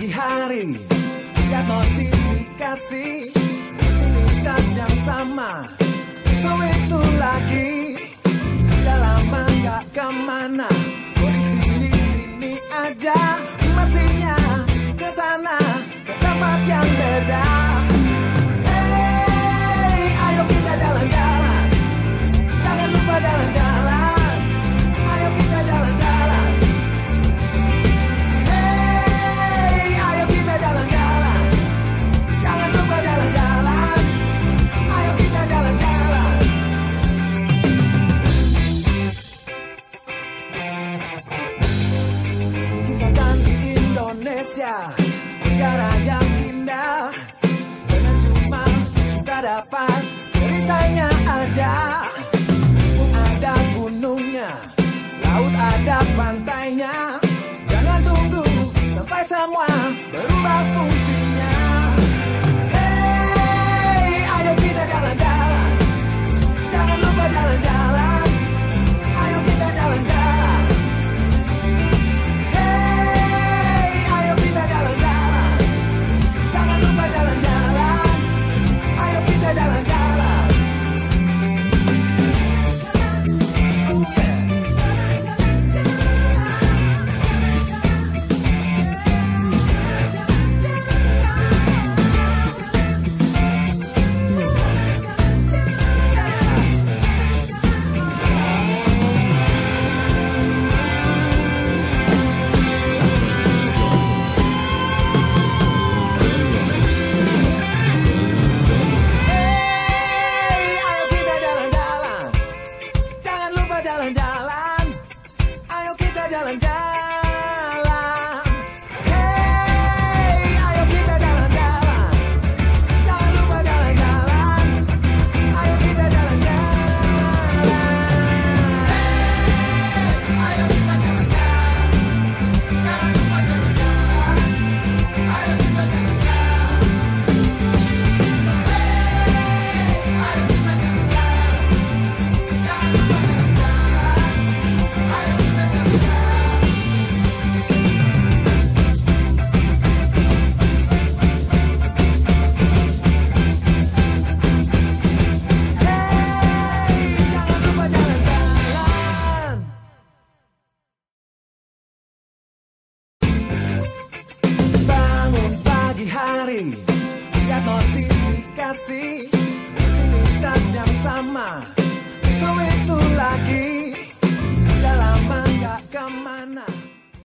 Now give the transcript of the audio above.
hari lihat notifikasi rutinitas yang sama. Itu lagi sudah lama gak kemana. Oh di sini aja, mestinya kesana ke tempat yang beda. Hey, ayo kita jalan-jalan, jangan lupa jalan-jalan. Ayo kita jalan-jalan. Hey, ayo kita jalan-jalan, jangan lupa jalan-jalan. Ayo kita jalan-jalan. Kita kan di Indonesia, negara yang indah. Dengan cuma kita dapat ceritanya aja. Ada gunungnya, laut ada pantainya. Jangan tunggu sampai semua berubah fungsinya. Hey, ayo kita jalan-jalan, jangan lupa jalan-jalan. Ayo kita jalan-jalan. Hey, ayo kita jalan-jalan, jangan lupa jalan-jalan. Ayo kita jalan-jalan. Jalan-jalan, ayo kita jalan-jalan. Hey, ayo kita jalan-jalan, jangan lupa jalan-jalan. Ayo kita jalan-jalan. Hey, ayo kita jalan-jalan, jangan lupa jalan-jalan. Ayo kita jalan-jalan. Hey, ayo kita jalan-jalan, jangan lupa jalan-jalan. Bangun pagi hari